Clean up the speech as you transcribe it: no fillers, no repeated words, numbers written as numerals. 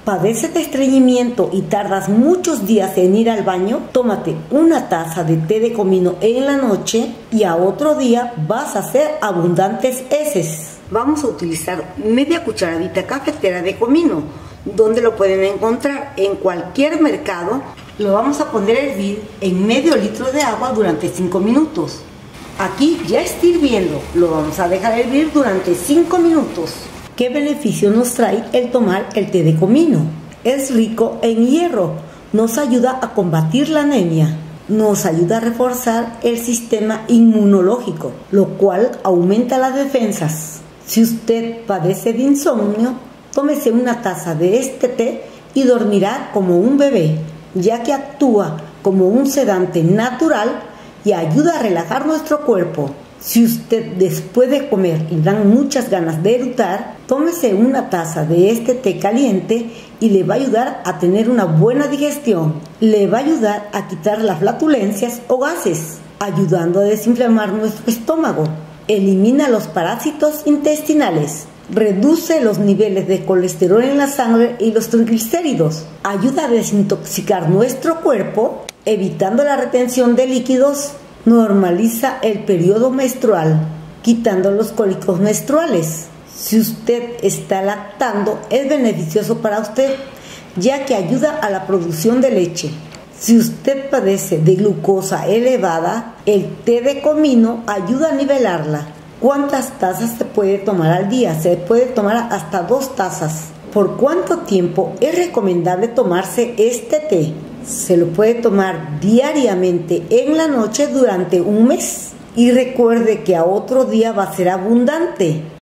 ¿Padeces de estreñimiento y tardas muchos días en ir al baño? Tómate una taza de té de comino en la noche y a otro día vas a hacer abundantes heces. Vamos a utilizar media cucharadita cafetera de comino. ¿Dónde lo pueden encontrar? En cualquier mercado. Lo vamos a poner a hervir en medio litro de agua durante 5 minutos. Aquí ya está hirviendo. Lo vamos a dejar hervir durante 5 minutos. ¿Qué beneficio nos trae el tomar el té de comino? Es rico en hierro, nos ayuda a combatir la anemia, nos ayuda a reforzar el sistema inmunológico, lo cual aumenta las defensas. Si usted padece de insomnio, tómese una taza de este té y dormirá como un bebé, ya que actúa como un sedante natural y ayuda a relajar nuestro cuerpo. Si usted después de comer le dan muchas ganas de eructar, tómese una taza de este té caliente y le va a ayudar a tener una buena digestión. Le va a ayudar a quitar las flatulencias o gases, ayudando a desinflamar nuestro estómago. Elimina los parásitos intestinales. Reduce los niveles de colesterol en la sangre y los triglicéridos. Ayuda a desintoxicar nuestro cuerpo, evitando la retención de líquidos. Normaliza el periodo menstrual, quitando los cólicos menstruales. Si usted está lactando, es beneficioso para usted, ya que ayuda a la producción de leche. Si usted padece de glucosa elevada, el té de comino ayuda a nivelarla. ¿Cuántas tazas se puede tomar al día? Se puede tomar hasta 2 tazas. ¿Por cuánto tiempo es recomendable tomarse este té? Se lo puede tomar diariamente en la noche durante un mes. Y recuerde que a otro día va a ser abundante.